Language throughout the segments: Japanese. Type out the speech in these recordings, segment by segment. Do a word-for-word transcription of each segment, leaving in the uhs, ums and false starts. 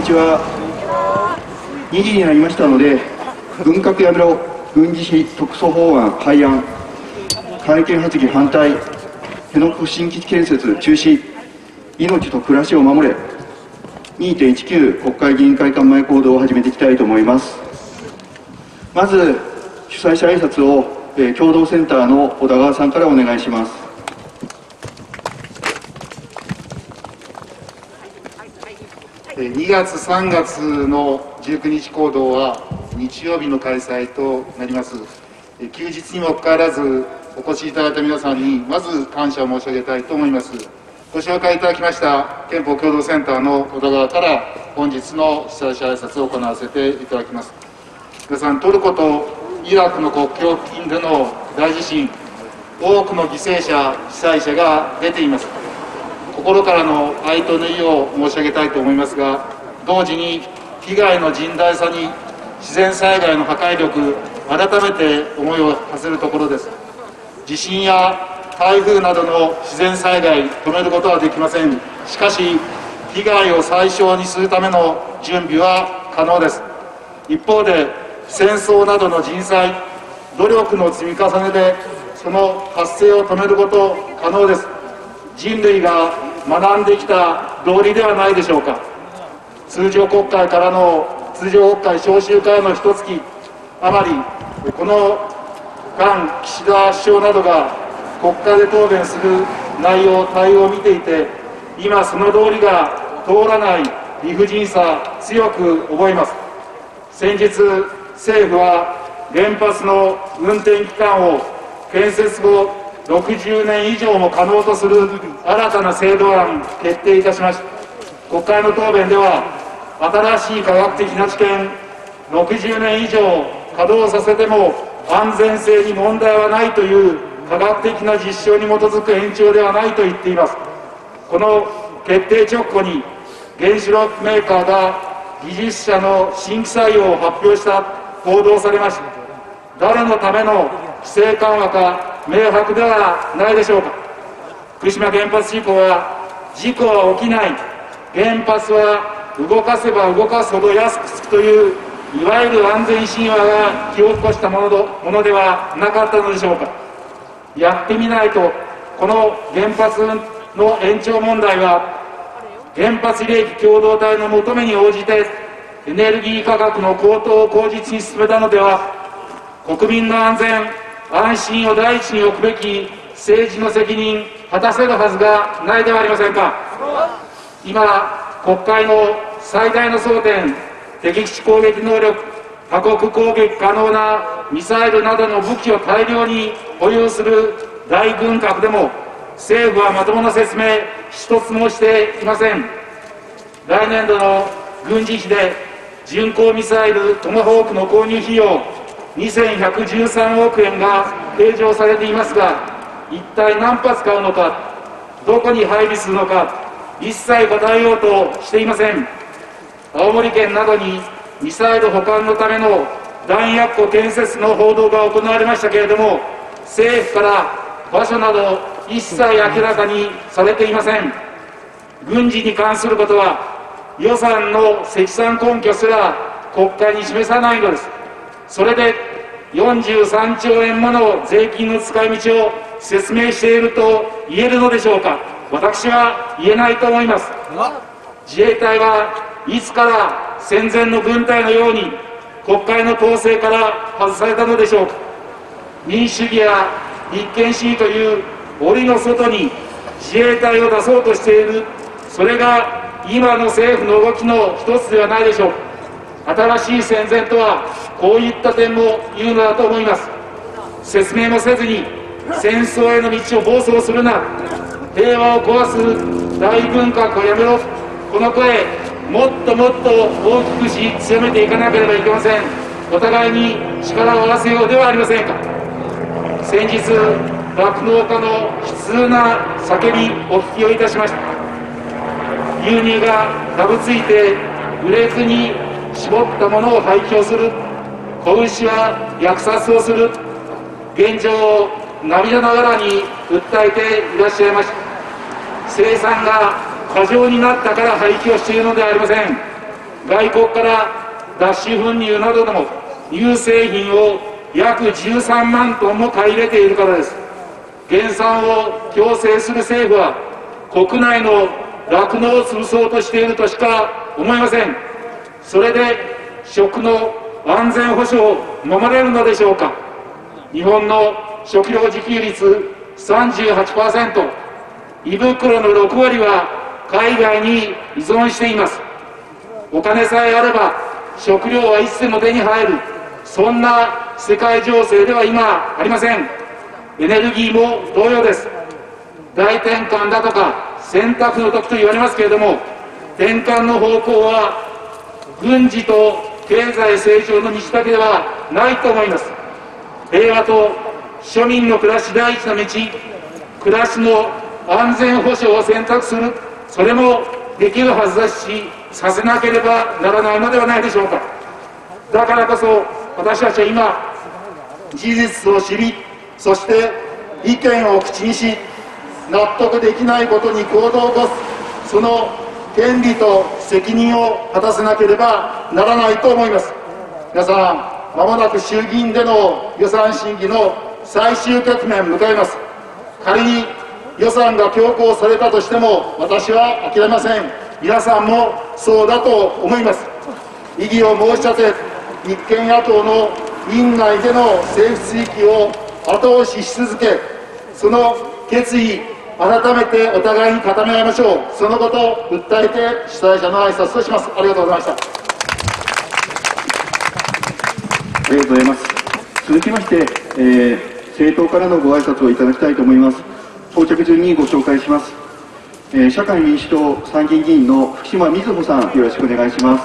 ちは。にじになりましたので、軍拡やめろ、軍事費特措法案廃案、改憲発議反対、辺野古新基地建設中止、命と暮らしを守れ、にてんいちきゅう 国会議員会館前行動を始めていきたいと思います。まず、主催者挨拶を、えー、共同センターの小田川さんからお願いします。 にがつさんがつのじゅうくにち行動は日曜日の開催となります。休日にもかかわらずお越しいただいた皆さんにまず感謝を申し上げたいと思います。ご紹介いただきました憲法共同センターの小田川から本日の主催者挨拶を行わせていただきます。皆さん、トルコとイラクの国境付近での大地震、多くの犠牲者、被災者が出ています。心からの哀悼の意を申し上げたいと思いますが、同時に被害の甚大さに自然災害の破壊力、改めて思いを馳せるところです。地震や台風などの自然災害、止めることはできません。しかし、被害を最小にするための準備は可能です。一方で、戦争などの人災、努力の積み重ねでその発生を止めること可能です。人類が学んできた道理ではないでしょうか。通常国会からの通常国会召集からの一月余り、この間、岸田首相などが国会で答弁する内容、対応を見ていて、今その道理が通らない理不尽さ、強く覚えます。先日、政府は原発の運転期間を建設後ろくじゅうねん以上も可能とする新たな制度案決定いたしました。国会の答弁では、新しい科学的な知見、ろくじゅうねん以上稼働させても安全性に問題はないという科学的な実証に基づく延長ではないと言っています。この決定直後に原子力メーカーが技術者の新規採用を発表した報道されました。誰のための規制緩和か明白ではないでしょうか。福島原発事故は事故は起きない、原発は動かせば動かすほど安くつくといういわゆる安全神話が気を起こしたものものではなかったのでしょうか。やってみないと、この原発の延長問題は原発利益共同体の求めに応じてエネルギー価格の高騰を口実に進めたのでは、国民の安全安心を第一に置くべき政治の責任果たせるはずがないではありませんか。今、国会の最大の争点、敵基地攻撃能力、他国攻撃可能なミサイルなどの武器を大量に保有する大軍拡でも、政府はまともな説明一つもしていません。来年度の軍事費で巡航ミサイルトマホークの購入費用にせんひゃくじゅうさんおくえんが計上されていますが、一体何発買うのか、どこに配備するのか、一切答えようとしていません。青森県などにミサイル保管のための弾薬庫建設の報道が行われましたけれども、政府から場所など一切明らかにされていません。軍事に関することは予算の積算根拠すら国会に示さないのです。それでよんじゅうさんちょうえんもの税金の使い道を説明していると言えるのでしょうか。私は言えないと思います。自衛隊はいつから戦前の軍隊のように国会の統制から外されたのでしょうか。民主主義や立憲主義という檻の外に自衛隊を出そうとしている、それが今の政府の動きの一つではないでしょうか。新しい戦前とはこういった点も言うのだと思います。説明もせずに戦争への道を暴走するな、平和を壊す大軍拡をやめろ、この声もっともっと大きくし強めていかなければいけません。お互いに力を合わせようではありませんか。先日、酪農家の悲痛な叫びお聞きをいたしました。牛乳がダブついて売れずに絞ったものを廃棄をする、子牛は虐殺をする現状を涙ながらに訴えていらっしゃいました。生産が過剰になったから廃棄をしているのではありません。 外国から脱脂粉乳などの乳製品を約じゅうさんまんトンも買い入れているからです。減産を強制する政府は国内の酪農を潰そうとしているとしか思えません。それで食の安全保障を守れるのでしょうか。日本の食料自給率 さんじゅうはちパーセント、 胃袋のろくわりは海外に依存しています。お金さえあれば食料はいつでも手に入る、そんな世界情勢では今ありません。エネルギーも同様です。大転換だとか選択の時と言われますけれども、転換の方向は軍事と経済成長の道だけではないと思います。平和と庶民の暮らし第一の道、暮らしの安全保障を選択する、それもできるはずですし、させなければならないのではないでしょうか。だからこそ私たちは今、事実を知り、そして意見を口にし、納得できないことに行動を起こす、その権利と責任を果たせなければならないと思います。皆さん、まもなく衆議院での予算審議の最終局面を迎えます。仮に予算が強行されたとしても私は諦めません。皆さんもそうだと思います。異議を申し立て、立憲野党の院内での政府追及を後押しし続け、その決意、改めてお互いに固め合いましょう。そのことを訴えて主催者の挨拶とします。ありがとうございました。 ありがとうございます。続きまして、えー、政党からのご挨拶をいただきたいと思います。到着順にご紹介します。えー、社会民主党参議院議員の福島みずほさん、よろしくお願いします。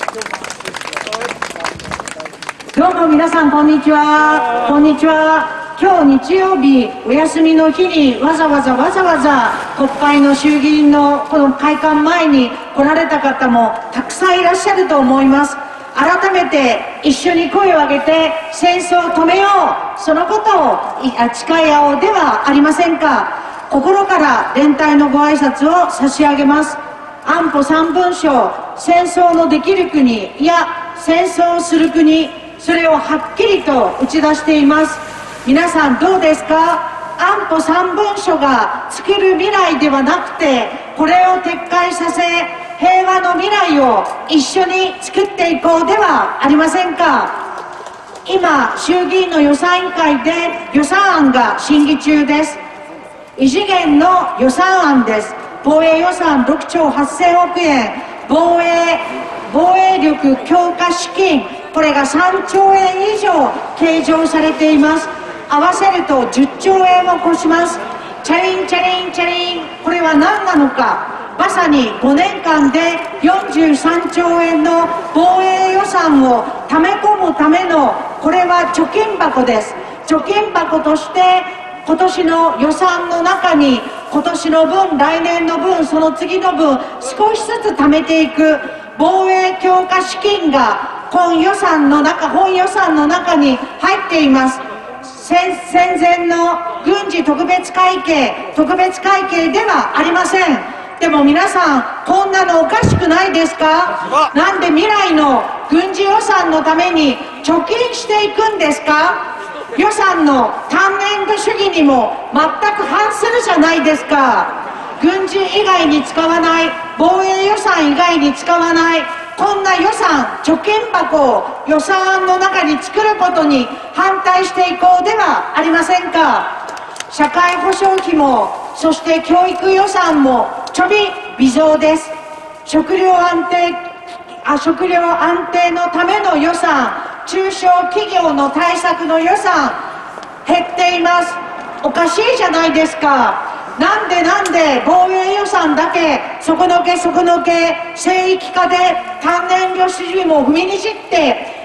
どうも皆さん、こんにちは。こんにちは。今日日曜日、お休みの日にわざわざわざわざ国会の衆議院のこの会館前に来られた方もたくさんいらっしゃると思います。改めて一緒に声を上げて戦争を止めよう、そのことを誓い合おうではありませんか。心から連帯のご挨拶を差し上げます。安保三文書、戦争のできる国、いや戦争をする国、それをはっきりと打ち出しています。皆さんどうですか。安保三文書が作る未来ではなくて、これを撤回させ平和の未来を一緒に作っていこうではありませんか。今衆議院の予算委員会で予算案が審議中です。異次元の予算案です。防衛予算ろくちょうはっせんおくえん、防衛防衛力強化資金、これがさんちょうえん以上計上されています。合わせるとじゅっちょうえんを超します。チャリンチャリンチャリン、これは何なのか。まさにごねんかんでよんじゅうさんちょうえんの防衛予算をため込むための、これは貯金箱です。貯金箱として今年の予算の中に、今年の分、来年の分、その次の分、少しずつ貯めていく防衛強化資金が本予算の中、本予算の中に入っています。戦前の軍事特別会計、特別会計ではありません。でも皆さん、こんなのおかしくないですか。なんで未来の軍事予算のために貯金していくんですか。予算の単年度主義にも全く反するじゃないですか。軍事以外に使わない、防衛予算以外に使わない、こんな予算、貯金箱を予算案の中に作ることに反対していこうではありませんか。社会保障費も、そして教育予算もちょび微増です。食料安定、あ、食料安定のための予算、中小企業の対策の予算、減っています。おかしいじゃないですか。なんでなんで防衛予算だけ底のけ底のけ聖域化で単年度主義も踏みにじって、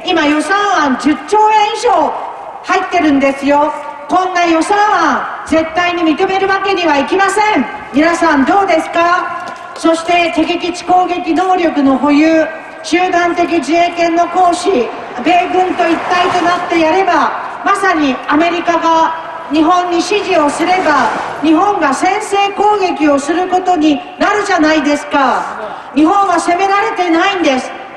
今予算案じゅっちょうえん以上入ってるんですよ。こんな予算案絶対に認めるわけにはいきません。皆さんどうですか。そして敵基地攻撃能力の保有、集団的自衛権の行使、米軍と一体となってやれば、まさにアメリカが日本に指示をすれば日本が先制攻撃をすることになるじゃないですか。日本は攻められてないんです。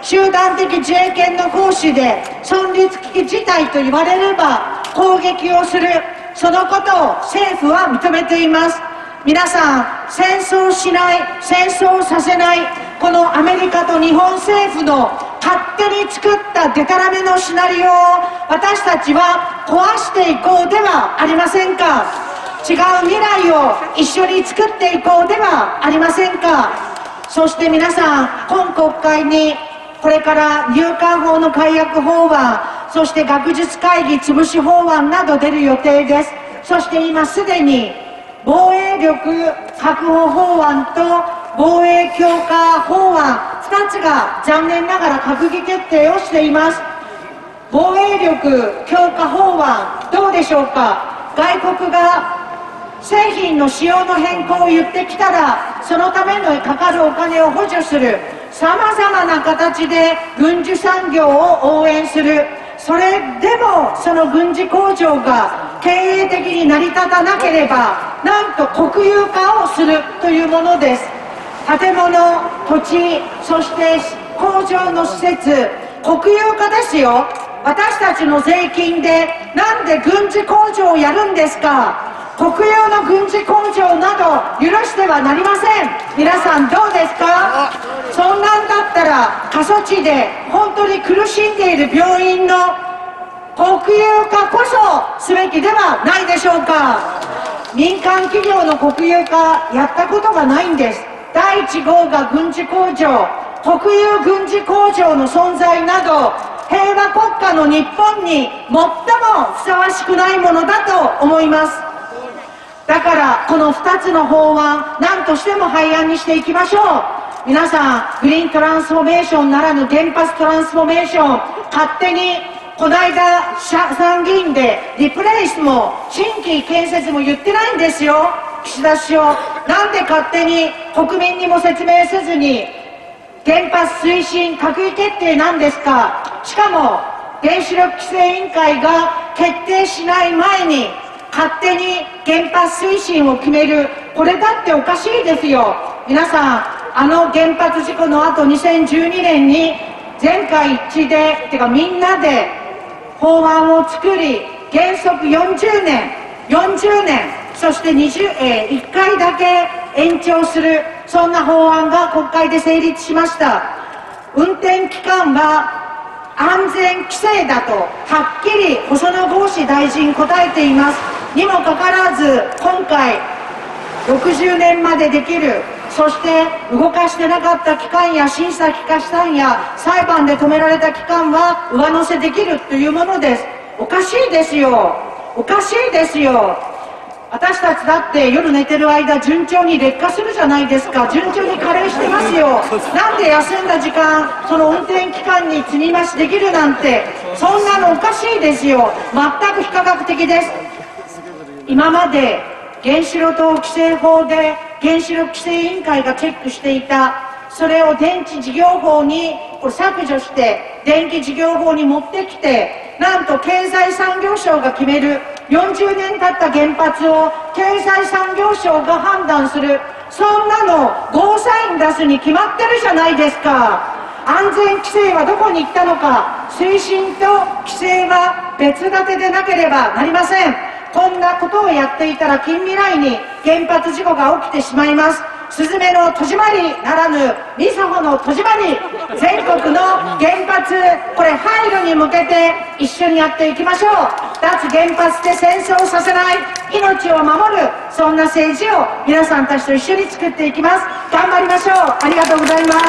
集団的自衛権の行使で存立危機事態と言われれば攻撃をする、そのことを政府は認めています。皆さん、戦争しない、戦争させない、このアメリカと日本政府の勝手に作ったデタラメのシナリオを私たちは壊していこうではありませんか。違う未来を一緒に作っていこうではありませんか。そして皆さん、今国会にこれから入管法の改悪法案、そして学術会議潰し法案など出る予定です。そして今すでに防衛力確保法案と防衛強化法案ふたつが残念ながら閣議決定をしています。防衛力強化法案どうでしょうか。外国が製品の使用の変更を言ってきたらそのためのかかるお金を補助する、さまざまな形で軍需産業を応援する。それでもその軍事工場が経営的に成り立たなければなんと国有化をするというものです。建物、土地、そして工場の施設、国有化ですよ。私たちの税金でなんで軍事工場をやるんですか。国有の軍事工場など許してはなりません。皆さんどうですか。そんなんだったら過疎地で本当に苦しんでいる病院の国有化こそすべきではないでしょうか。民間企業の国有化やったことがないんです。だいいち号が軍事工場、国有軍事工場の存在など平和国家の日本に最もふさわしくないものだと思います。だからこのふたつの法案何としても廃案にしていきましょう。皆さん、グリーントランスフォーメーションならぬ原発トランスフォーメーション、勝手にこの間参議院でリプレイスも新規建設も言ってないんですよ、岸田首相。なんで勝手に国民にも説明せずに原発推進閣議決定なんですか。しかも原子力規制委員会が決定しない前に勝手に原発推進を決める、これだっておかしいですよ。皆さん、あの原発事故の後にせんじゅうにねんに全会一致でてかみんなで法案を作り、原則よんじゅうねんよんじゅうねん、そしてにじゅう、えー、いっかいだけ延長する、そんな法案が国会で成立しました。運転期間は安全規制だとはっきり細野豪志大臣答えています。にもかかわらず今回ろくじゅうねんまでできる、そして動かしてなかった期間や審査期間や裁判で止められた期間は上乗せできるというものです。おかしいですよ、おかしいですよ。私たちだって夜寝てる間順調に劣化するじゃないですか。順調に加齢してますよ。なんで休んだ時間その運転期間に積み増しできるなんて、そんなのおかしいですよ。全く非科学的です。今まで原子力規制法で原子力規制委員会がチェックしていた、それを電気事業法にこれ削除して電気事業法に持ってきて、なんと経済産業省が決める、よんじゅうねん経った原発を経済産業省が判断する、そんなのゴーサイン出すに決まってるじゃないですか。安全規制はどこに行ったのか。推進と規制は別立てでなければなりません。こんなことをやっていたら近未来に原発事故が起きてしまいます。スズメの戸締まりならぬみずほの戸締まり、全国の原発これ廃炉に向けて一緒にやっていきましょう。脱原発で戦争させない、命を守る、そんな政治を皆さんたちと一緒に作っていきます。頑張りましょう。ありがとうございます。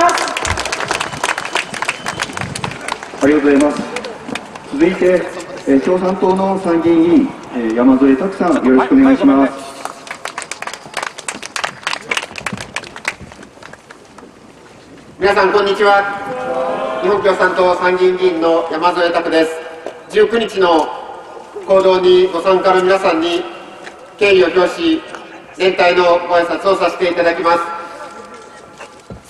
ありがとうございます。続いて、えー、共産党の参議院議員、えー、山添拓さん、よろしくお願いします。 皆さんこんにちは。日本共産党参議院議員の山添拓です。じゅうくにちの行動にご参加の皆さんに敬意を表し、全体のご挨拶をさせていただきます。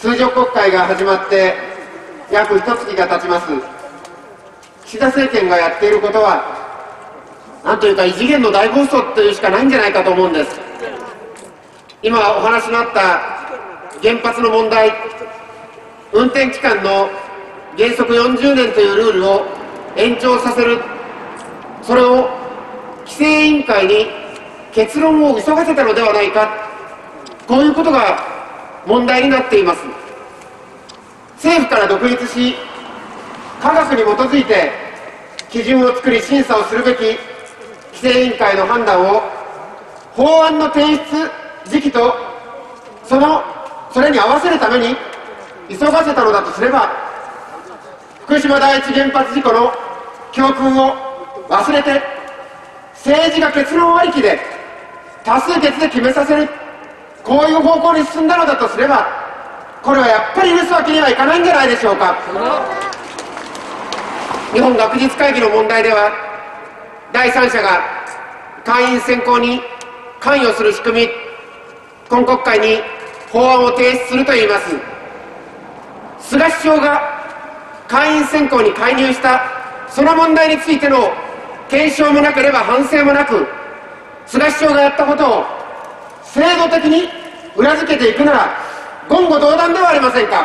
通常国会が始まって約ひとつきが経ちます。岸田政権がやっていることはなんというか異次元の大暴走というしかないんじゃないかと思うんです。今お話のあった原発の問題、運転期間の原則よんじゅうねんというルールを延長させる、それを規制委員会に結論を急がせたのではないか、こういうことが問題になっています。政府から独立し、科学に基づいて基準を作り審査をするべき規制委員会の判断を法案の提出時期とそのそれに合わせるために急がせたのだとすれば、福島第一原発事故の教訓を忘れて政治が結論ありきで多数決で決めさせる、こういう方向に進んだのだとすれば、これはやっぱり許すわけにはいかないんじゃないでしょうか。日本学術会議の問題では、第三者が会員選考に関与する仕組み、今国会に法案を提出するといいます。菅首相が会員選考に介入したその問題についての検証もなければ反省もなく、菅首相がやったことを制度的に裏付けていくなら言語道断ではありませんか。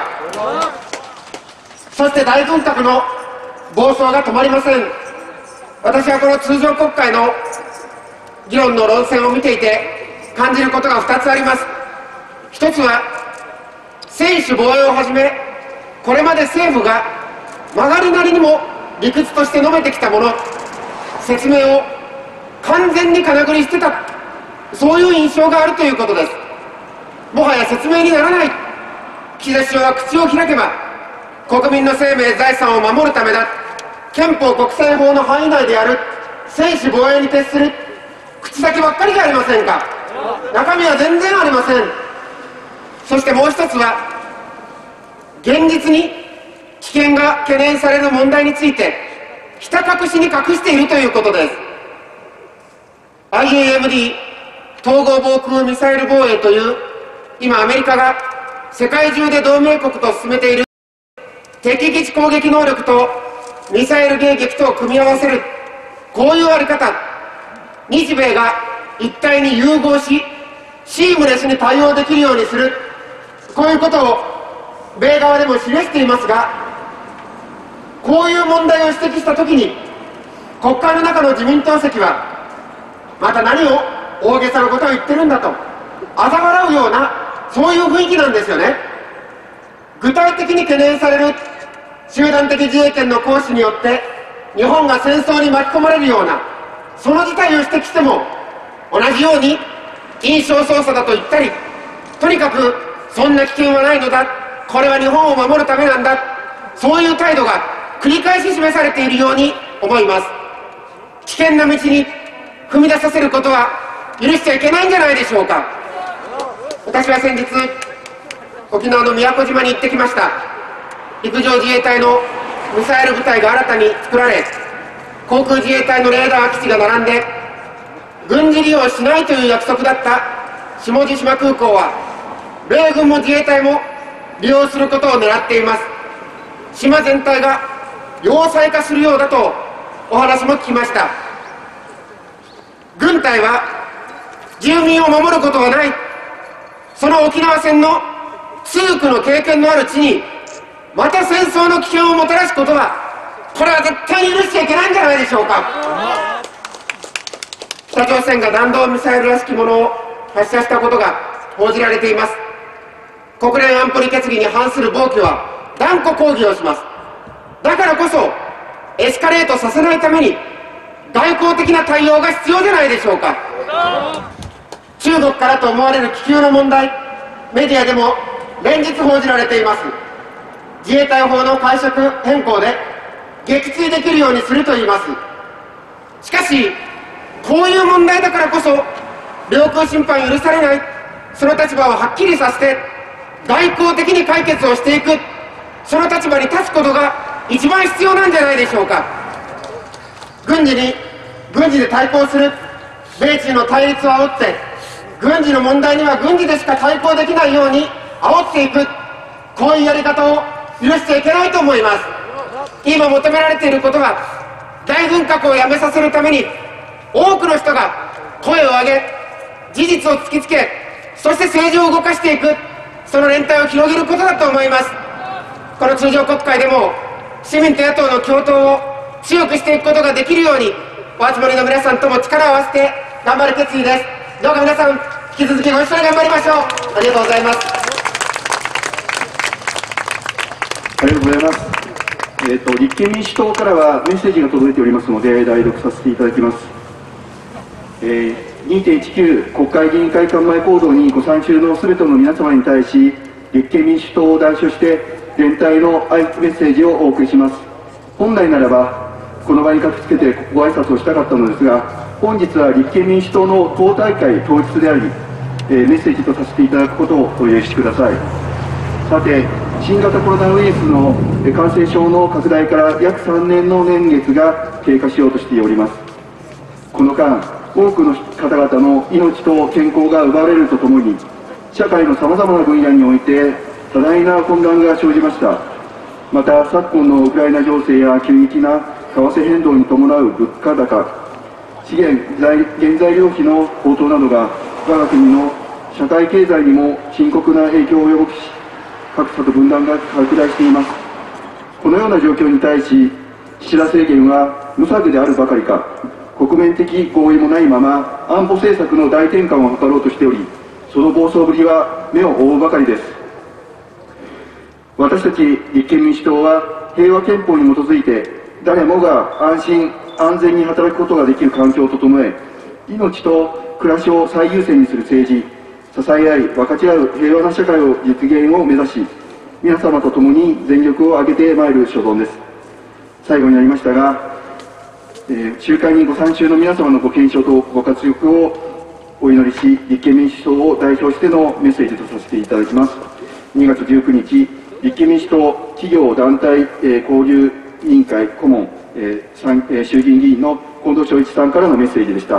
そして大軍拡の暴走が止まりません。私はこの通常国会の議論の論戦を見ていて感じることがふたつあります。一つは専守防衛をはじめ、これまで政府が曲がりなりにも理屈として述べてきたもの、説明を完全にかなぐり捨てた、そういう印象があるということです。もはや説明にならない。岸田首相は口を開けば国民の生命財産を守るためだ、憲法国際法の範囲内でやる、専守防衛に徹する、口先ばっかりじゃありませんか。中身は全然ありません。そしてもう一つは、現実に危険が懸念される問題についてひた隠しに隠しているということです。 アイエーエムディー 統合防空ミサイル防衛という、今アメリカが世界中で同盟国と進めている敵基地攻撃能力とミサイル迎撃とを組み合わせる、こういうあり方、日米が一体に融合しシームレスに対応できるようにする、こういうことを米側でも示していますが、こういう問題を指摘したときに国会の中の自民党席はまた何を大げさなことを言ってるんだと嘲笑うような、そういう雰囲気なんですよね。具体的に懸念される集団的自衛権の行使によって日本が戦争に巻き込まれるような、その事態を指摘しても同じように印象操作だと言ったり、とにかくそんな危険はないのだ、これは日本を守るためなんだ、そういう態度が繰り返し示されているように思います。危険な道に踏み出させることは許しちゃいけないんじゃないでしょうか。私は先日沖縄の宮古島に行ってきました。陸上自衛隊のミサイル部隊が新たに作られ、航空自衛隊のレーダー基地が並んで、軍事利用しないという約束だった下地島空港は米軍も自衛隊も利用することを狙っています。島全体が要塞化するようだとお話も聞きました。軍隊は住民を守ることはない、その沖縄戦の痛苦の経験のある地にまた戦争の危険をもたらすことは、これは絶対に許しちゃいけないんじゃないでしょうか。北朝鮮が弾道ミサイルらしきものを発射したことが報じられています。国連安保理決議に反する暴挙は断固抗議をします。だからこそエスカレートさせないために外交的な対応が必要じゃないでしょうか。中国からと思われる気球の問題、メディアでも連日報じられています。自衛隊法の解釈変更で撃墜できるようにするといいます。しかしこういう問題だからこそ領空侵犯許されない、その立場をはっきりさせて外交的に解決をしていく、その立場に立つことが一番必要なんじゃないでしょうか。軍事に軍事で対抗する、米中の対立を煽って軍事の問題には軍事でしか対抗できないように煽っていく、こういうやり方を許しちゃいけないと思います。今求められていることは、大軍拡をやめさせるために多くの人が声を上げ事実を突きつけ、そして政治を動かしていく、その連帯を広げることだと思います。この通常国会でも市民と野党の共闘を強くしていくことができるように、お集まりの皆さんとも力を合わせて頑張る決意です。どうか皆さん引き続きご一緒に頑張りましょう。ありがとうございます。 ありがとうございます。えーと、立憲民主党からはメッセージが届いておりますので代読させていただきます。えー、にてんいちきゅう 国会議員会館前行動にご参中のすべての皆様に対し、立憲民主党を代表して連帯のメッセージをお送りします。本来ならばこの場に駆けつけてご挨拶をしたかったのですが、本日は立憲民主党の党大会当日であり、えー、メッセージとさせていただくことをお許しください。さて、新型コロナウイルスの感染症の拡大から約さんねんの年月が経過しようとしております。この間、多くの方々の命と健康が奪われるとともに、社会のさまざまな分野において多大な混乱が生じました。また、昨今のウクライナ情勢や急激な為替変動に伴う物価高、資源原材料費の高騰などが我が国の社会経済にも深刻な影響を及ぼし、格差と分断が拡大しています。このような状況に対し、岸田政権は無策であるばかりか、国面的合意もないまま安保政策の大転換を図ろうとしており、その暴走ぶりは目を覆うばかりです。私たち立憲民主党は平和憲法に基づいて誰もが安心安全に働くことができる環境を整え、命と暮らしを最優先にする政治、支え合い分かち合う平和な社会を実現を目指し、皆様と共に全力を挙げてまいる所存です。最後になりましたが、えー、集会にご参集の皆様のご健勝とご活躍をお祈りし、立憲民主党を代表してのメッセージとさせていただきます。にがつじゅうくにち、立憲民主党企業団体、えー、交流委員会顧問、えーえー、衆議院議員の近藤昭一さんからのメッセージでした。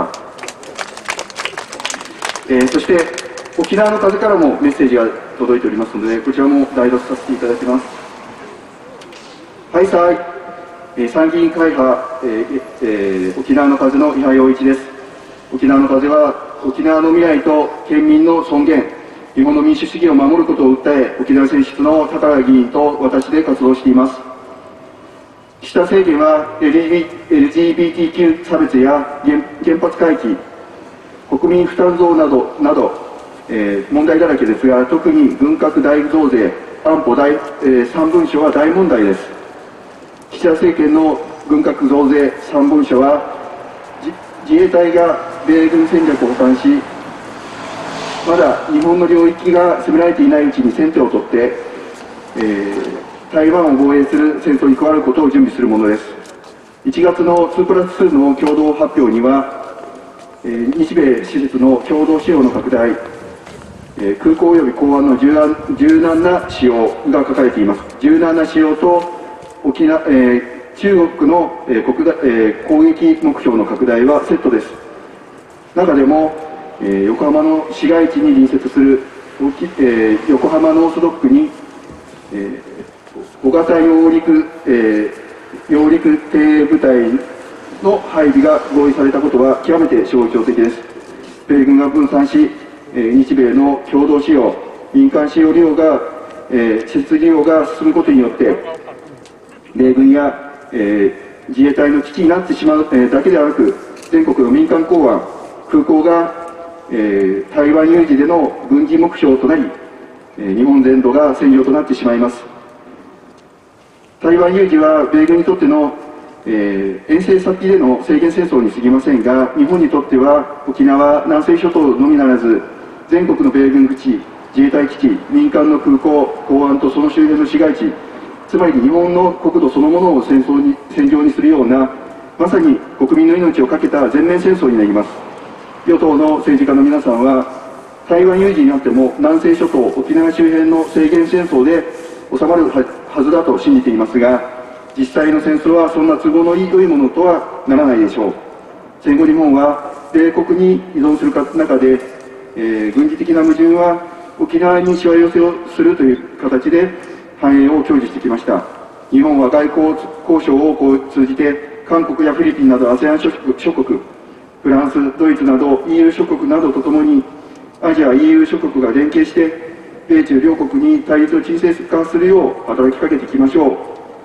えー、そして沖縄の風からもメッセージが届いておりますので、こちらも代読させていただきます。はい、さい、えー、参議院会派、えーえー、沖縄の風の伊波洋一です。沖縄の風は沖縄の未来と県民の尊厳、日本の民主主義を守ることを訴え、沖縄選出の高谷議員と私で活動しています。岸田政権は エルジービーティーキュー 差別や 原, 原発回帰、国民負担増などなど、えー、問題だらけですが、特に軍拡大増税、安保大、えー、さん文書は大問題です。岸田政権の軍拡増税さん文書は、自衛隊が米軍戦略を破綻し、まだ日本の領域が攻められていないうちに先手を取って、えー、台湾を防衛する戦争に加わることを準備するものです。いちがつのにプラスにの共同発表には、えー、日米施設の共同使用の拡大、えー、空港及び港湾の柔軟、柔軟な使用が書かれています。柔軟な使用と沖縄、えー、中国の、えー国えー、攻撃目標の拡大はセットです。中でも、えー、横浜の市街地に隣接する、えー、横浜ノースドックに、えー、小型揚陸、えー、揚陸艇部隊の配備が合意されたことは極めて象徴的です。米軍が分散し、えー、日米の共同使用、民間使用利用が、えー、施設利用が進むことによって、米軍や、えー、自衛隊の基地になってしまう、えー、だけではなく、全国の民間港湾、空港が、えー、台湾有事での軍事目標となり、えー、日本全土が戦場となってしまいます。台湾有事は米軍にとっての、えー、遠征先での制限戦争に過ぎませんが、日本にとっては沖縄、南西諸島のみならず、全国の米軍基地、自衛隊基地、民間の空港、港湾とその周辺の市街地、つまり日本の国土そのものを戦争に戦場にするような、まさに国民の命を懸けた全面戦争になります。与党の政治家の皆さんは、台湾有事になっても南西諸島、沖縄周辺の制限戦争で収まるはずだと信じていますが、実際の戦争はそんな都合のいい良いものとはならないでしょう。戦後日本は米国に依存する中で、えー、軍事的な矛盾は沖縄にしわ寄せをするという形で繁栄を享受してきました。日本は外交交渉を通じて韓国やフィリピンなど アセアン 諸国、諸国フランス、ドイツなど イーユー 諸国などとともにアジア イーユー 諸国が連携して米中両国に対立を沈静化するよう働きかけていきましょう。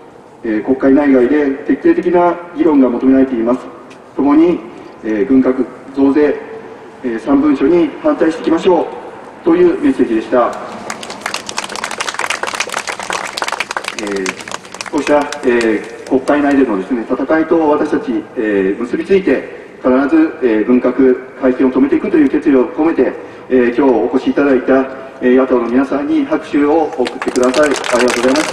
えー、国会内外で徹底的な議論が求められています。ともに、えー、軍拡増税、えー、さん文書に反対していきましょうというメッセージでした。えー、こうした、えー、国会内でのですね、戦いと私たち、えー、結びついて、必ず、えー、軍拡改憲を止めていくという決意を込めて、えー、今日お越しいただいた、えー、野党の皆さんに拍手を送ってください。ありがとうございました。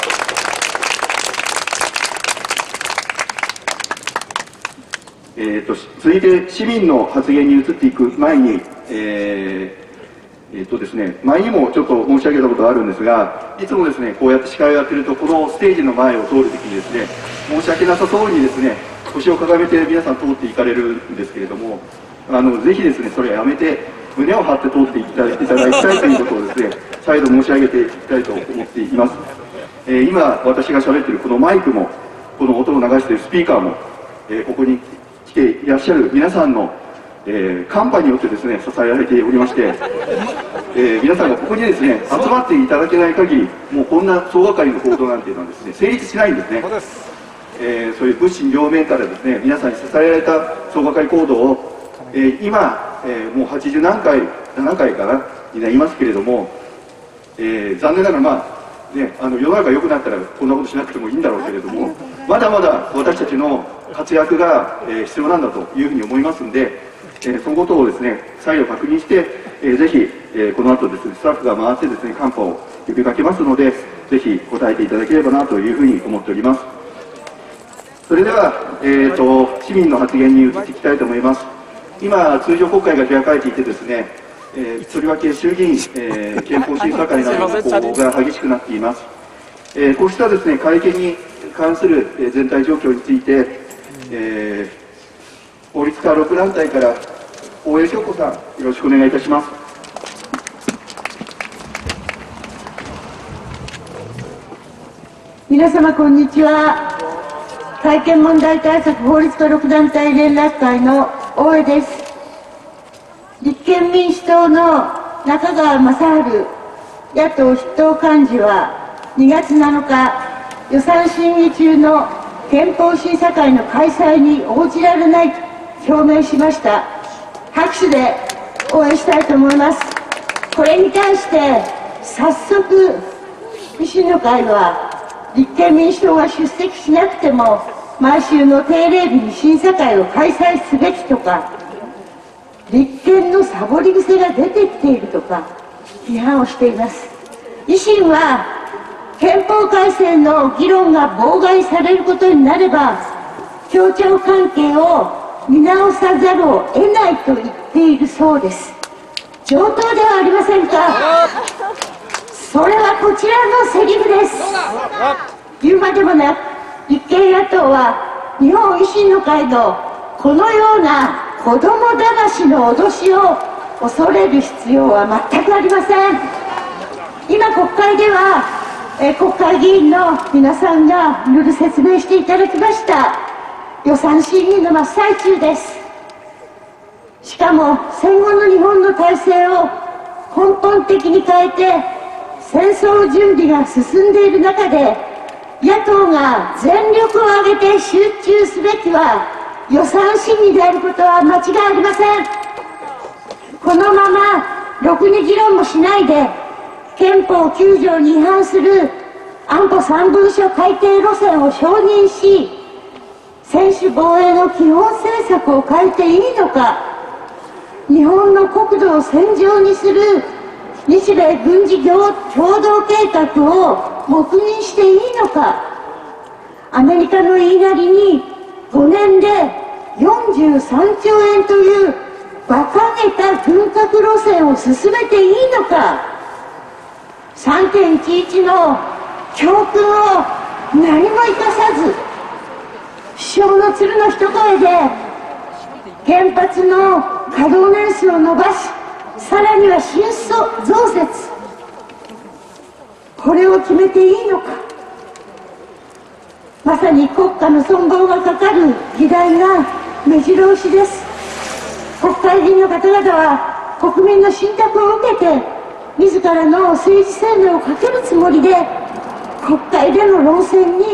えー、と続いて市民の発言に移っていく前に、えーえーとですね、前にもちょっと申し上げたことがあるんですが、いつもですね、こうやって司会をやっていると、このステージの前を通るときにですね、申し訳なさそうにですね、腰をかがめて皆さん通っていかれるんですけれども、あのぜひですね、それをやめて、胸を張って通っていただいていただきたいということをですね、再度申し上げていきたいと思っています。えー、今、私が喋っているこのマイクも、この音を流しているスピーカーも、えー、ここに来ていらっしゃる皆さんの、えー、カンパによってですね、支えられておりまして、えー、皆さんがここにですね、集まっていただけない限り、もうこんな総がかりの行動なんていうのはですね、成立しないんですね。えー、そういう物心両面からですね、皆さんに支えられた総がかり行動を、えー、今、えー、もうはちじゅうなんかい、ななかいかなになりますけれども、えー、残念ながら、まあね、あの世の中良くなったらこんなことしなくてもいいんだろうけれども、まだまだ私たちの活躍が、えー、必要なんだというふうに思いますんで、えー、そのことをですね、再度確認して、えー、ぜひ、えー、この後ですね、スタッフが回ってですね、カンパを呼びかけますので、ぜひ答えていただければなというふうに思っております。それでは、えーと、市民の発言に移っていきたいと思います。今、通常国会が開かれていてですね、えー、とりわけ衆議院、えー、憲法審査会などの攻防が激しくなっています。えー、こうしたですね、改憲に関する、えー、全体状況について、えー、法律家ろく団体から大江京子さん、よろしくお願いいたします。 皆様こんにちは。改憲問題対策法律家ろく団体連絡会の大江です。立憲民主党の中川雅治野党筆頭幹事はにがつなのか、予算審議中の憲法審査会の開催に応じられないと表明しました。拍手で応援したいと思います。これに対して早速維新の会は、立憲民主党が出席しなくても毎週の定例日に審査会を開催すべきとか、立憲のサボり癖が出てきているとか批判をしています。維新は憲法改正の議論が妨害されることになれば、協調関係を見直さざるを得ないと言っているそうです。上等ではありませんか。それはこちらのセリフです。言うまでもなく、立憲野党は日本維新の会のこのような子供騙しの脅しを恐れる必要は全くありません。今国会では、え国会議員の皆さんがいろいろ説明していただきました。予算審議の真っ最中です。しかも戦後の日本の体制を根本的に変えて戦争準備が進んでいる中で、野党が全力を挙げて集中すべきは予算審議であることは間違いありません。このままろくに議論もしないで憲法きゅう条に違反する安保三文書改定路線を承認し、専守防衛の基本政策を変えていいのか、日本の国土を戦場にする日米軍事共同計画を黙認していいのか、アメリカの言いなりにごねんでよんじゅうさんちょうえんという馬鹿げた軍拡路線を進めていいのか、さんてんいちいちの教訓を何も生かさず、首相の鶴の一声で原発の稼働年数を延ばし、さらには新増設、これを決めていいのか。まさに国家の存亡がかかる議題が目白押しです。国会議員の方々は国民の信託を受けて自らの政治生命をかけるつもりで国会での論戦に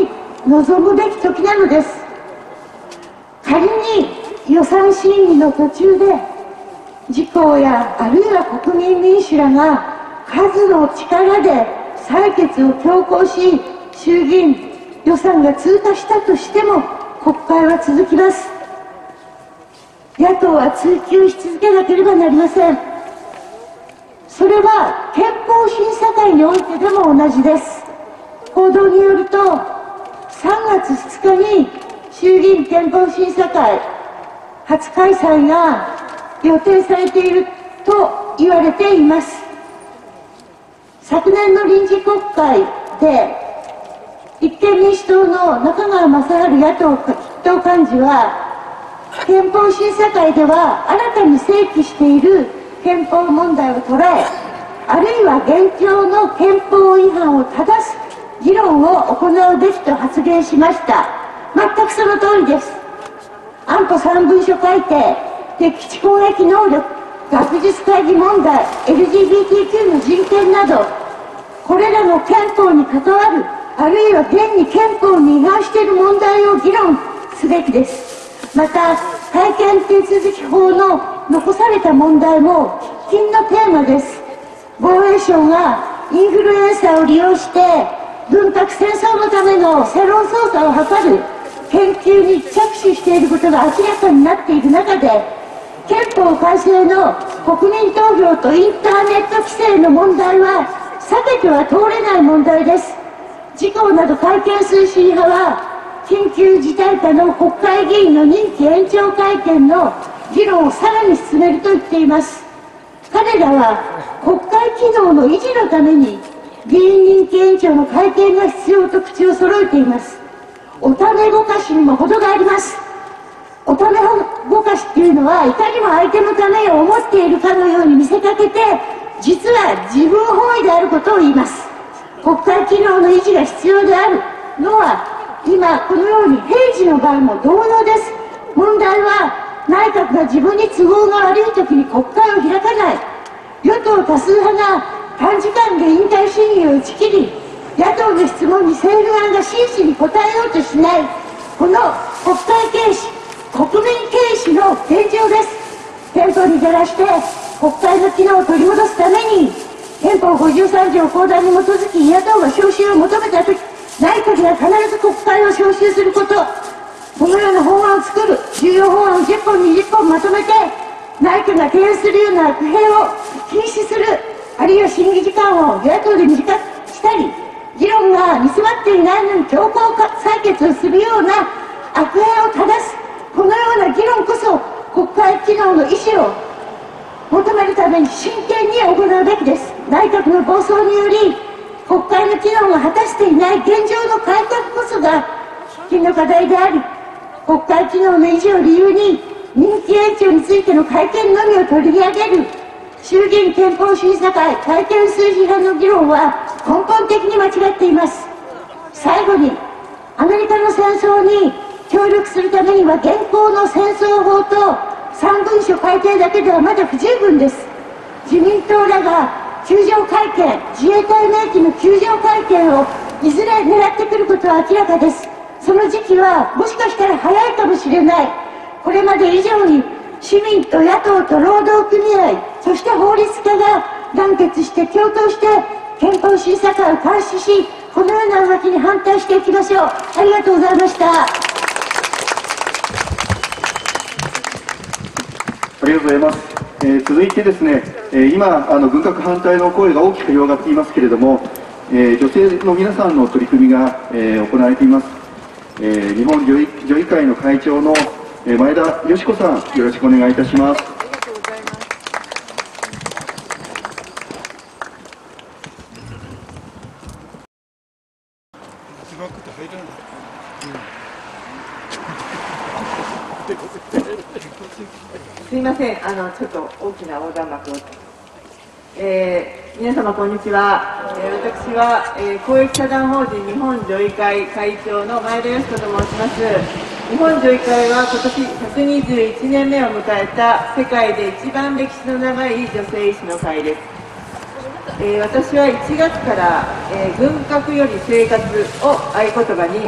望むべき時なのです。仮に予算審議の途中で自公やあるいは国民民主らが数の力で採決を強行し、衆議院予算が通過したとしても国会は続きます。野党は追及し続けなければなりません。それは憲法審査会においてでも同じです。報道によるとさんがつふつかに衆議院憲法審査会初開催が予定されていると言われています。昨年の臨時国会で立憲民主党の中川雅治野党筆頭幹事は、憲法審査会では新たに提起している憲法問題を捉え、あるいは現状の憲法違反を正す議論を行うべきと発言しました。全くその通りです。安保三文書改定、敵基地攻撃能力、学術会議問題、エルジービーティーキュー の人権など、これらの憲法に関わる、あるいは現に憲法に違反している問題を議論すべきです。また、改憲手続き法の残された問題も喫緊のテーマです。防衛省がインフルエンサーを利用して軍拡戦争のための世論操作を図る研究に着手していることが明らかになっている中で、憲法改正の国民投票とインターネット規制の問題は避けては通れない問題です。自公など改憲推進派は、緊急事態下の国会議員の任期延長会見の議論をさらに進めると言っています。彼らは国会機能の維持のために議員任期延長の会見が必要と口を揃えています。おためごかしにも程があります。おためごかしっていうのは、いかにも相手のためを思っているかのように見せかけて、実は自分本位であることを言います。国会機能の維持が必要であるのは、今このように平時の場合も同様です。問題は内閣が自分に都合が悪い時に国会を開かない、与党多数派が短時間で引退審議を打ち切り、野党の質問に政府側が真摯に答えようとしない、この国会軽視、国民軽視の現状です。憲法に照らして国会の機能を取り戻すために、憲法ごじゅうさんじょう公団に基づき野党が召集を求めたとき、内閣が必ず国会を召集すること、このような法案を作る、重要法案をじゅっぽん、にじゅっぽんまとめて、内閣が提案するような悪弊を禁止する、あるいは審議時間を与野党で短くしたり、議論が煮詰まっていないのに強行採決をするような悪弊を正す、このような議論こそ国会機能の維持を求めるために真剣に行うべきです。内閣の暴走により国会の機能が果たしていない現状の改革こそが喫緊の課題であり、国会機能の維持を理由に任期延長についての改憲のみを取り上げる衆議院憲法審査会改憲推進派の議論は根本的に間違っています。最後に、アメリカの戦争に協力するためには現行の戦争法と三文書改定だけではまだ不十分です。自民党らが救助会見、自衛隊名機の救助会見をいずれ狙ってくることは明らかです。その時期はもしかしたら早いかもしれない。これまで以上に市民と野党と労働組合、そして法律家が団結して共闘して憲法審査会を監視し、このような動きに反対していきましょう。ありがとうございました。 ありがとうございます。えー、続いてですね、えー、今あの軍拡反対の声が大きく広がっていますけれども、えー、女性の皆さんの取り組みが、えー、行われています。えー、日本女医、女医会の会長の、えー、前田佳子さん、よろしくお願いいたします。 すいません、あのちょっと大きな横断幕を、えー、皆様こんにちは、えー、私は、えー、公益社団法人日本女医会会長の前田佳子と申します。日本女医会は今年ひゃくにじゅういちねんめを迎えた世界で一番歴史の長い女性医師の会です。えー、私はいちがつから、えー、軍拡より生活を合言葉に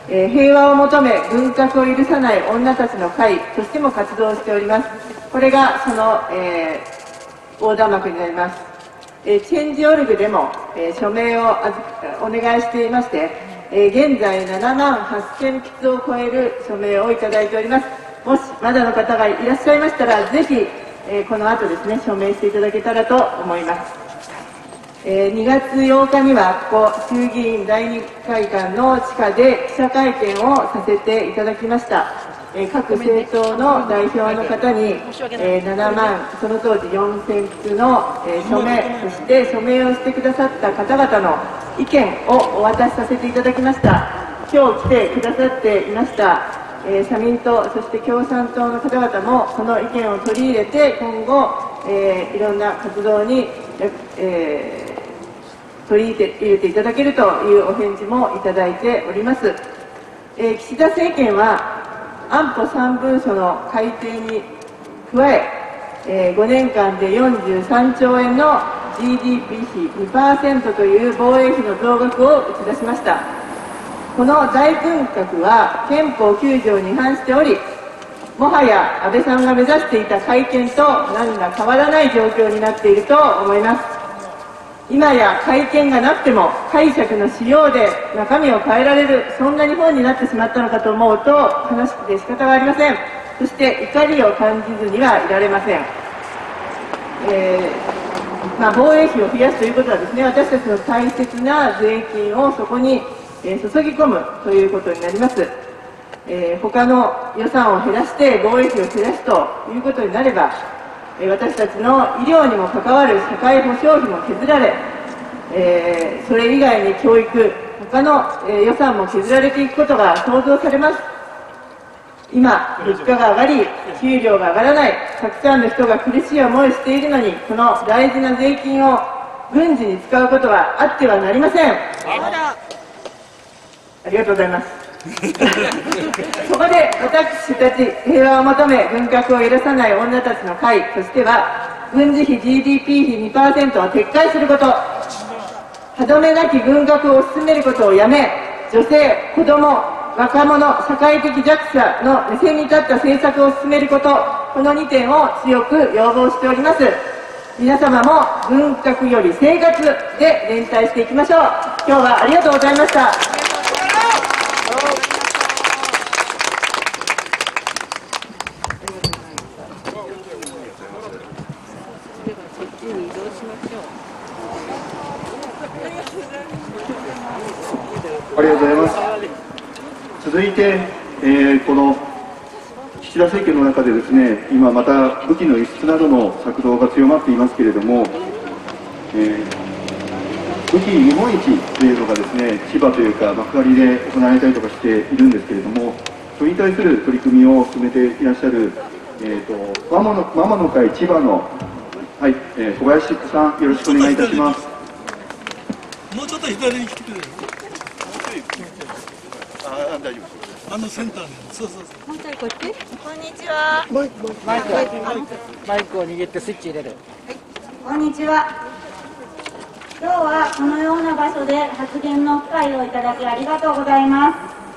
えー、平和を求め軍拡を許さない女たちの会としても活動しております。これがその、えー、横断幕になります。えー、チェンジオルグでも、えー、署名をあずお願いしていまして、えー、現在ななまんはっせん筆を超える署名をいただいております。もしまだの方がいらっしゃいましたら、ぜひ、えー、この後ですね、署名していただけたらと思います。えー、にがつようかには、ここ衆議院だいに会館の地下で記者会見をさせていただきました。えー、各政党の代表の方に、えー、ななまん、その当時よんせん筆の、えー、署名、そして署名をしてくださった方々の意見をお渡しさせていただきました。今日来てくださっていました、えー、社民党、そして共産党の方々もこの意見を取り入れて、今後、えー、いろんな活動に、えー、取り入れて入れていただけるというお返事もいただいております。えー、岸田政権は安保さん文書の改定に加ええー、ごねんかんでよんじゅうさんちょうえんの ジーディーピー 比 にパーセント という防衛費の増額を打ち出しました。この大軍拡は憲法きゅうじょうに違反しており、もはや安倍さんが目指していた改憲と何ら変わらない状況になっていると思います。今や改憲がなくても解釈のしようで中身を変えられる、そんな日本になってしまったのかと思うと悲しくて仕方がありません。そして怒りを感じずにはいられません。えーまあ、防衛費を増やすということはですね、私たちの大切な税金をそこに、えー、注ぎ込むということになります。えー、他の予算を減らして防衛費を減らすということになれば、えー、私たちの医療にも関わる社会保障費も削られ、えー、それ以外に教育、他の、えー、予算も削られていくことが想像されます。今、物価が上がり、給料が上がらない、たくさんの人が苦しい思いをしているのに、この大事な税金を軍事に使うことはあってはなりません。ありがとうございます。そこで私たち平和を求め軍拡を許さない女たちの会としては、軍事費 ジーディーピー 比 にパーセント を撤回すること、歯止めなき軍拡を進めることをやめ、女性、子ども、若者、社会的弱者の目線に立った政策を進めること、このにてんを強く要望しております。皆様も軍拡より生活で連帯していきましょう。今日はありがとうございました。 ありがとうございます。続いて、えー、この岸田政権の中でですね、今また武器の輸出などの策動が強まっていますけれども、えー、武器見本市というのがですね、千葉というか幕張で行われたりとかしているんですけれども、それに対する取り組みを進めていらっしゃる、えーと、ママのママの会千葉の、はいえー、小林さん、よろしくお願いいたします。 もうちょっと左に来てくれる。 あ、大丈夫です。 あのセンターに。そうそうそう。 本当にこっち。こんにちは。 マイクマイクマイクを握ってスイッチ入れる。 こんにちは。今日はこのような場所で発言の機会をいただきありがとうございます。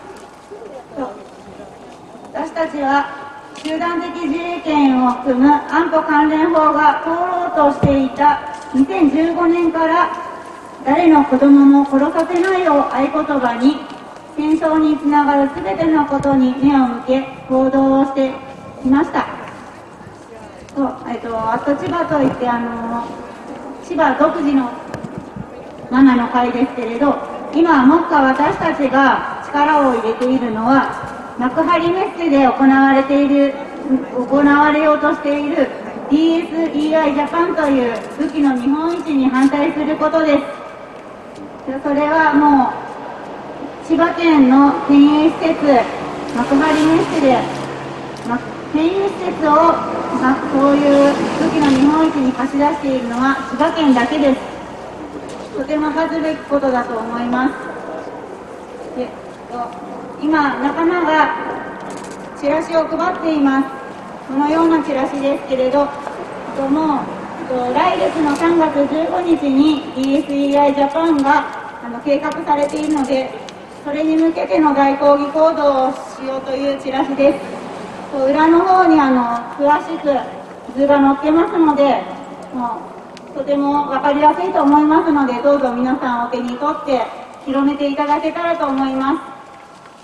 私たちは集団的自衛権を含む安保関連法が通ろうとしていたにせんじゅうごねんから誰の子供も殺させないを合言葉に戦争につながるすべてのことに目を向け行動をしてきました。そう、えっと、あと千葉といってあの千葉独自のママの会ですけれど、今目下私たちが力を入れているのは幕張メッセで行われている行われようとしている ディーエスイーアイ ジャパンという武器の日本一に反対することです。それはもう千葉県の県営施設幕張メッセで、ま、県営施設を、ま、そういう武器の日本一に貸し出しているのは千葉県だけです。とても恥ずべきことだと思います。で今仲間がチラシを配っています。このようなチラシですけれど、もう来月のさんがつじゅうごにちに ディーエスイーアイ ジャパンがあの計画されているので、 それに向けての大抗議行動をしようというチラシです。裏の方にあの詳しく図が載ってますので、もうとても分かりやすいと思いますので、どうぞ皆さんお手に取って広めていただけたらと思います。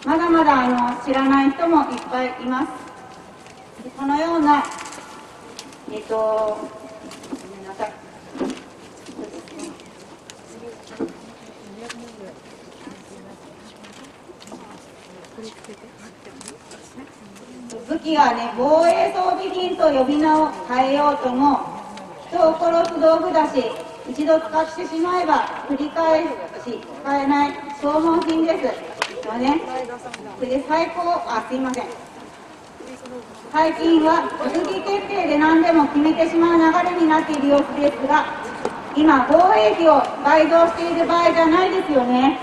まだまだあの知らない人もいっぱいいます。このようなえっとごめんなさい。武器はね、防衛装備品と呼び名を変えようとも、人を殺す道具だし、一度使ってしまえば繰り返し使えない消耗品ですよね。それで最高、あ、すいません。最近は閣議決定で何でも決めてしまう流れになっている様子ですが、今、防衛費を倍増している場合じゃないですよね。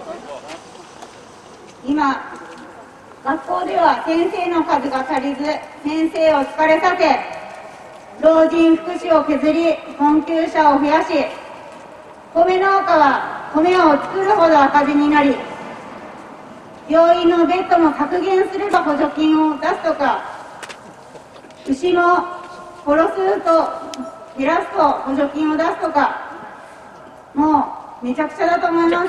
今学校では先生の数が足りず、先生を疲れさせ、老人福祉を削り、困窮者を増やし、米農家は米を作るほど赤字になり、病院のベッドも削減すれば補助金を出すとか、牛も殺すと減らすと補助金を出すとか、もうめちゃくちゃだと思います。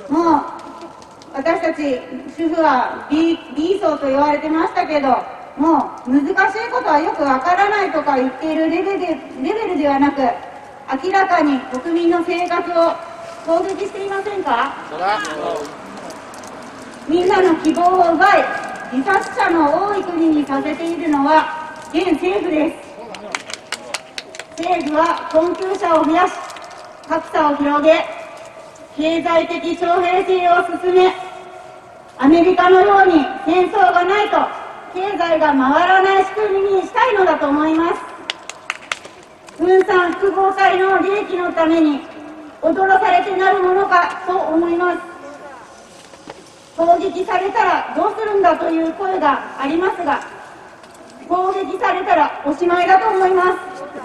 もう私たち主婦は B, B 層と言われてましたけど、もう難しいことはよくわからないとか言っているレベルで、レベルではなく、明らかに国民の生活を攻撃していませんか？みんなの希望を奪い、自殺者の多い国にさせているのは現政府です。政府は困窮者を増やし、格差を広げ、経済的徴兵制を進め、アメリカのように戦争がないと経済が回らない仕組みにしたいのだと思います。分散複合体の利益のために踊らされてなるものかと思います。攻撃されたらどうするんだという声がありますが、攻撃されたらおしまいだと思います。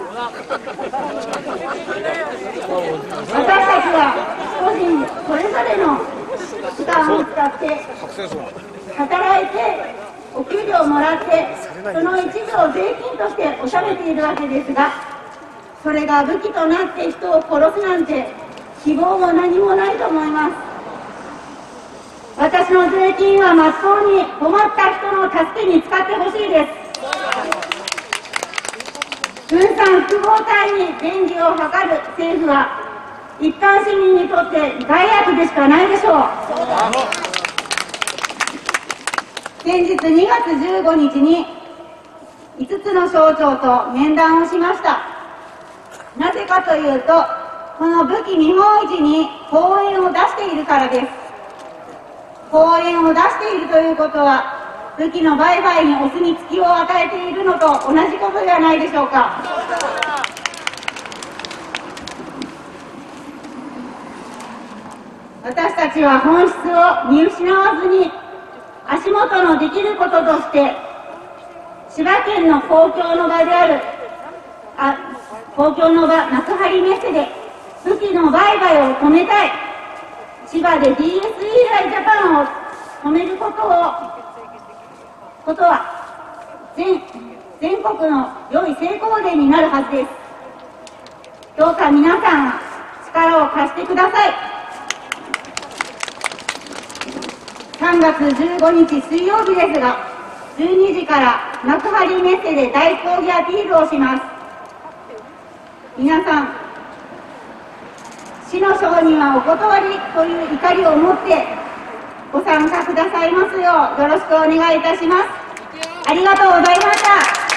私たちは個人それぞれの時間を使って働いてお給料をもらって、その一部を税金として納めているわけですが、それが武器となって人を殺すなんて希望も何もないと思います。私の税金はまっとうに困った人の助けに使ってほしいです。分散複合体に便宜を図る政府は一般市民にとって害悪でしかないでしょう。先日にがつじゅうごにちにいつつの省庁と面談をしました。なぜかというと、この武器見本市に講演を出しているからです。講演を出しているということは、武器の売買にお墨付きを与えているのと同じことではないでしょうか。私たちは本質を見失わずに、足元のできることとして、千葉県の公共の場であるあ公共の場幕張メッセで武器の売買を止めたい、千葉で ディーエスイー ライジャパンを止めることをことは 全, 全国の良い成功例になるはずです。どうか皆さん力を貸してください。さんがつじゅうごにち水曜日ですが、じゅうにじから幕張メッセで大抗議アピールをします。皆さん、死の商人はお断りという怒りを持ってご参加くださいますようよろしくお願いいたします。ありがとうございました。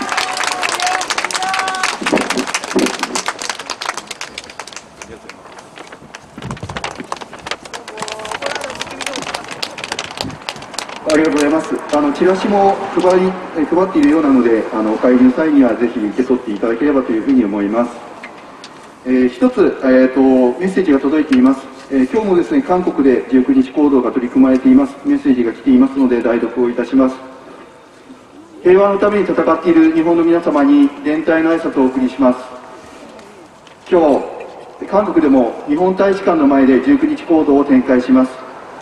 ありがとうございます。あのチラシも配り配っているようなので、あのお帰りの際にはぜひ受け取っていただければというふうに思います。えー、一つ、えーと、メッセージが届いています。えー、今日もですね、韓国でじゅうくにち行動が取り組まれています。メッセージが来ていますので代読をいたします。平和のために戦っている日本の皆様に連帯の挨拶をお送りします。今日、韓国でも日本大使館の前でじゅうくにち行動を展開します。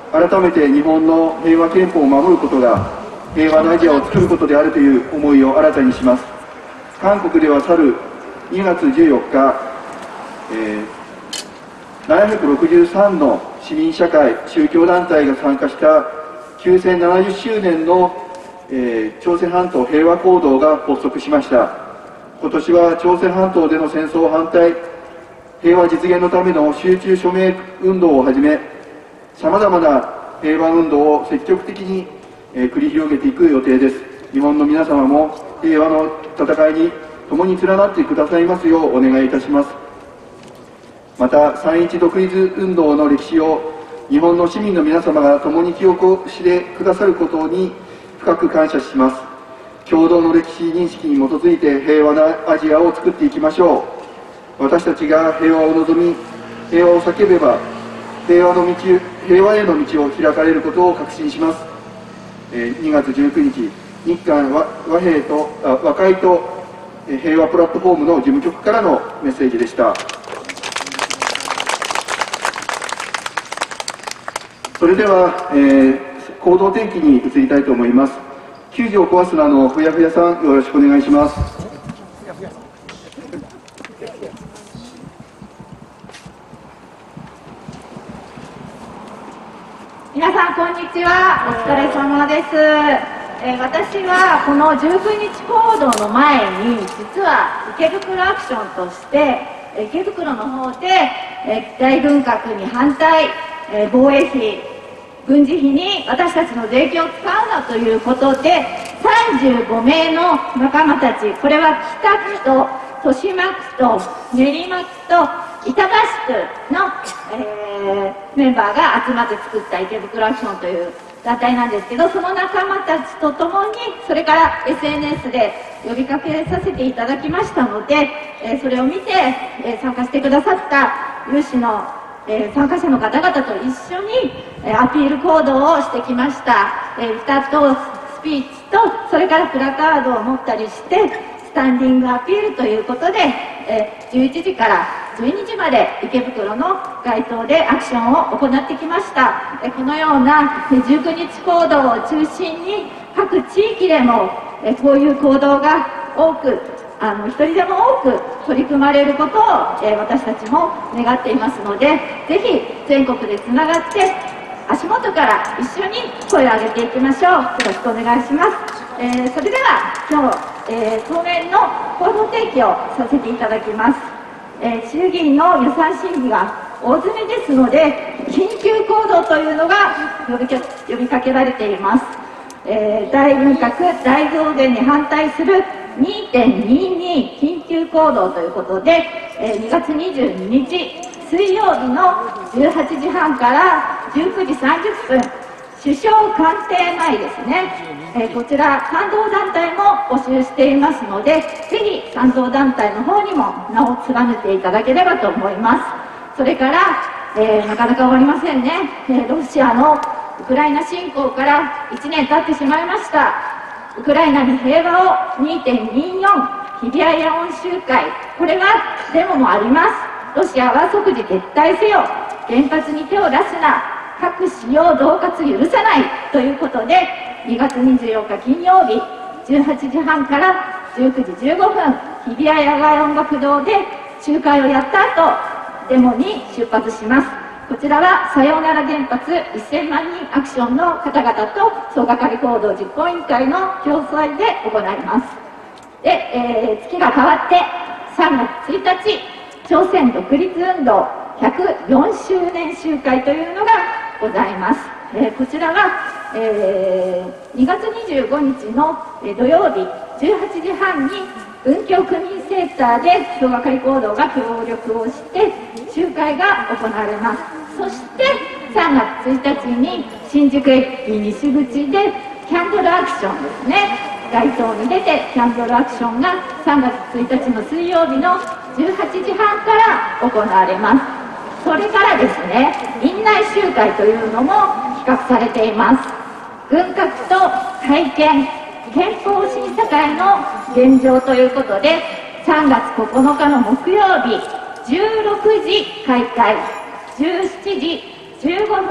改めて日本の平和憲法を守ることが平和なアジアを作ることであるという思いを新たにします。韓国では去るにがつじゅうよっか、えー、ななひゃくろくじゅうさんの市民社会宗教団体が参加したきゅうせんななじゅっしゅうねんの、えー、朝鮮半島平和行動が発足しました。今年は朝鮮半島での戦争反対平和実現のための集中署名運動をはじめさまざまな平和運動を積極的に、えー、繰り広げていく予定です。日本の皆様も平和の戦いに共に連なってくださいますようお願いいたします。また三一独立運動の歴史を日本の市民の皆様が共に記憶をしてくださることに深く感謝します。共同の歴史認識に基づいて平和なアジアを作っていきましょう。私たちが平和を望み平和を叫べば平和の道平和への道を開かれることを確信します。えー、にがつじゅうくにち日韓和和平とあ和解と平和プラットフォームの事務局からのメッセージでした。それでは、えー、行動天気に移りたいと思います。球児を壊すなのふやふやさん、よろしくお願いします。 皆さんこんにちは、お疲れ様です。えー、私はこのじゅうくにち行動の前に実は池袋アクションとして池袋の方で、えー、大軍拡に反対、えー、防衛費軍事費に私たちの税金を使うなということでさんじゅうごめいの仲間たち、これは北区と豊島区と練馬区と板橋区の、えー、メンバーが集まって作った池袋アクションという団体なんですけど、その仲間たちとともにそれから エスエヌエス で呼びかけさせていただきましたので、えー、それを見て、えー、参加してくださった有志の、えー、参加者の方々と一緒に、えー、アピール行動をしてきました。えー、歌とスピーチとそれからプラカードを持ったりしてスタンディングアピールということで、えー、じゅういちじからじゅうにじまで池袋の街頭でアクションを行ってきました。えー、このようなじゅうくにち行動を中心に各地域でも、えー、こういう行動が多くあの一人でも多く取り組まれることを、えー、私たちも願っていますので、ぜひ全国でつながって足元から一緒に声を上げていきましょう。よろしくお願いします。えー、それでは今日、えー、当面の行動提起をさせていただきます。えー、衆議院の予算審議が大詰めですので緊急行動というのが呼びか呼びかけられています。えー、大軍拡大増税に反対する にてんにじゅうに 緊急行動ということで、えー、にがつにじゅうににち水曜日のじゅうはちじはんからじゅうくじさんじゅっぷん首相官邸前ですね、えー、こちら賛同団体も募集していますので、ぜひ賛同団体の方にも名を連ねていただければと思います。それから、えー、なかなか終わりませんね、えー、ロシアのウクライナ侵攻からいちねん経ってしまいました。ウクライナに平和を にてんにじゅうよん 日比谷野音集会、これはデモもあります。ロシアは即時撤退せよ、原発に手を出すな、核使用恫喝許さないということで、にがつにじゅうよっか金曜日じゅうはちじはんからじゅうくじじゅうごふん日比谷野外音楽堂で集会をやった後デモに出発します。こちらはさようなら原発せんまんにんアクションの方々と総がかり行動実行委員会の共催で行います。で、えー、月が変わってさんがつついたち朝鮮独立運動ひゃくよんしゅうねん集会というのがございます。えー、こちらは、えー、にがつにじゅうごにちの、えー、土曜日じゅうはちじはんに文京区民センターで総がかり行動が協力をして集会が行われます。そしてさんがつついたちに新宿駅西口でキャンドルアクションですね、街頭に出てキャンドルアクションがさんがつついたちの水曜日のじゅうはちじはんから行われます。それからですね、院内集会というのも企画されています。軍拡と改憲、憲法審査会の現状ということで、さんがつここのかの木曜日じゅうろくじ開会、じゅうしちじじゅうごふん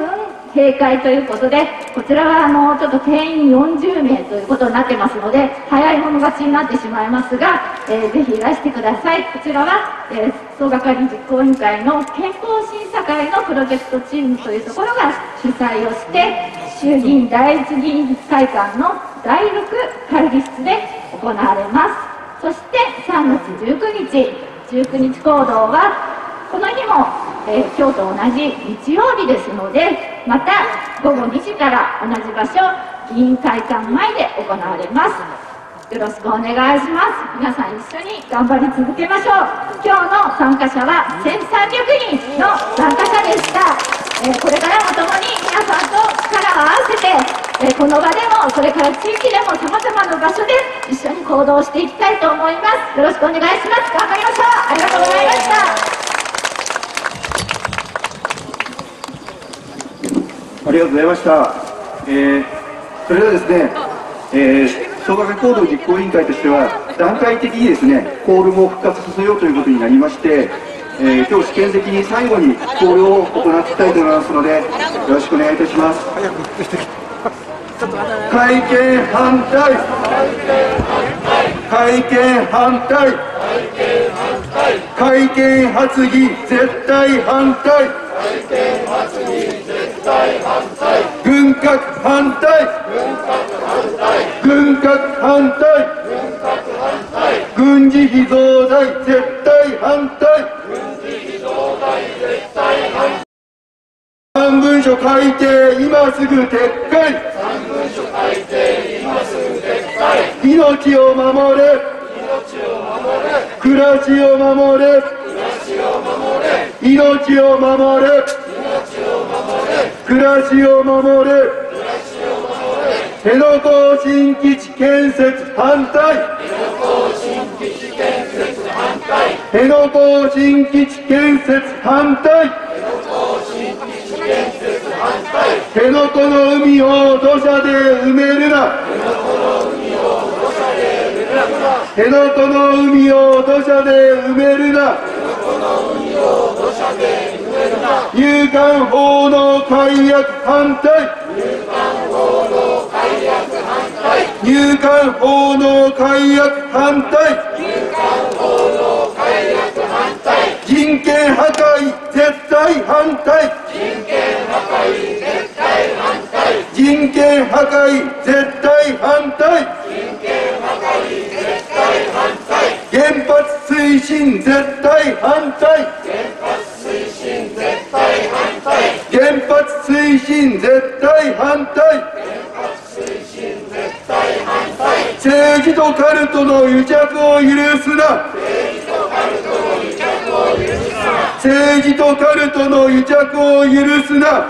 閉会ということで、こちらはあのちょっと定員よんじゅうめいということになってますので、早い者勝ちになってしまいますが、えー、ぜひいらしてください。こちらは、えー、総係実行委員会の憲法審査会のプロジェクトチームというところが主催をして、衆議院第一議員会館のだいろく会議室で行われます。そしてさんがつじゅうくにち、じゅうくにち行動はこの日も、えー、今日と同じ日曜日ですので、またごごにじから同じ場所、議員会館前で行われます。よろしくお願いします。皆さん一緒に頑張り続けましょう。今日の参加者はせんさんびゃくにんの参加者でした。えー、これからも共に皆さんと力を合わせて、えー、この場でもそれから地域でもさまざまな場所で一緒に行動していきたいと思います。よろしくお願いします。頑張りましょう。ありがとうございました。 ありがとうございました。えー、それではですね、えー、総学行動実行委員会としては段階的にですね、コールも復活させようということになりまして、えー、今日試験的に最後にコールを行っていきたいと思いますので、よろしくお願いいたします。改憲反対、改憲反対、改憲発議絶対反対、軍拡反対、軍拡反対、軍事費増大絶対反対、三文書改定今すぐ撤回、命を守れ、暮らしを守れ、命を守れ、暮らしを守れ、辺野古新基地建設反対、辺野古新基地建設反対、辺野古の海を土砂で埋めるな、辺野古の海を土砂で埋めるな、入管法の改悪反対、入管法の改悪反対、人権破壊絶対反対、人権破壊絶対反対、原発推進絶対反対、原発推進絶対反対、政治とカルトの癒着を許すな、政治とカルトの癒着を許すな、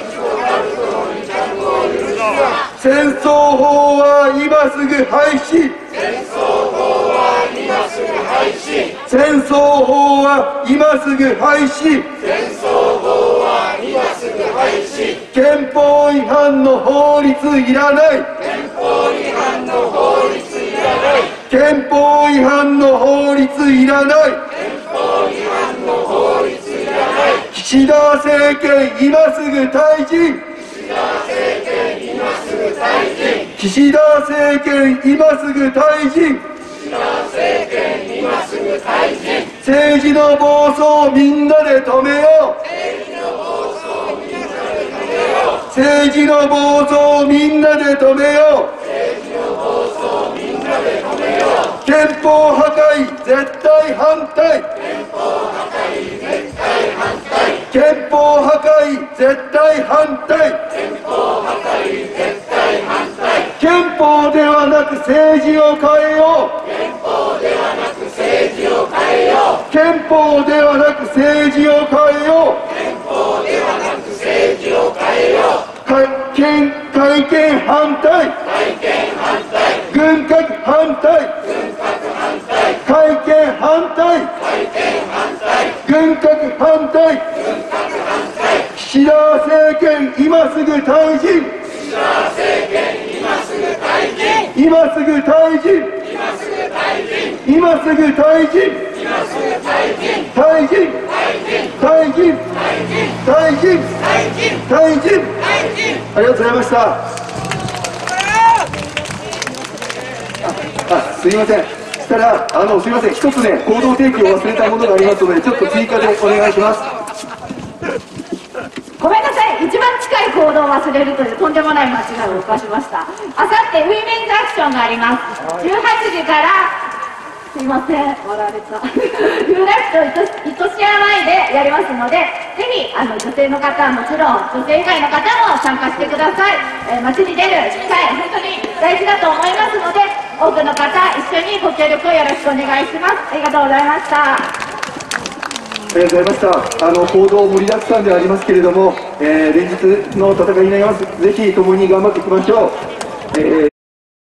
戦争法は今すぐ廃止、戦争法は今すぐ廃止、憲法違反の法律いらない、憲法違反の法律いらない、岸田政権今すぐ退陣、岸田政権今すぐ退陣、政治の暴走をみんなで止めよう、政治の暴走をみんなで止めよう、憲法破壊絶対反対、憲法破壊絶対反対、憲法ではなく政治を変えよう、憲法ではなく政治を変えよう、憲法ではなく政治を変えよう、改憲改憲反対、軍拡反対、改憲反対、軍拡反対、岸田政権今すぐ退陣、今すぐ退陣、今すぐ退陣、退陣、退陣、退陣、退陣、退陣、 ありがとうございました。あ、すいません。したら、あの、すいません。一つね、行動提起を忘れたものがありますので、ちょっと追加でお願いします。 ごめんなさい、一番近い行動を忘れるというとんでもない間違いを犯しました。あさってウィメンズアクションがあります。じゅうはちじから、すいません、笑われた。有楽町いとしや前でやりますので、ぜひあの女性の方はもちろん、女性以外の方も参加してください。えー、街に出る機会、本当に大事だと思いますので、多くの方、一緒にご協力をよろしくお願いします。ありがとうございました。 ありがとうございました。あの行動盛りだくさんではありますけれども、えー、連日の戦いになります。ぜひ共に頑張っていきましょう。えー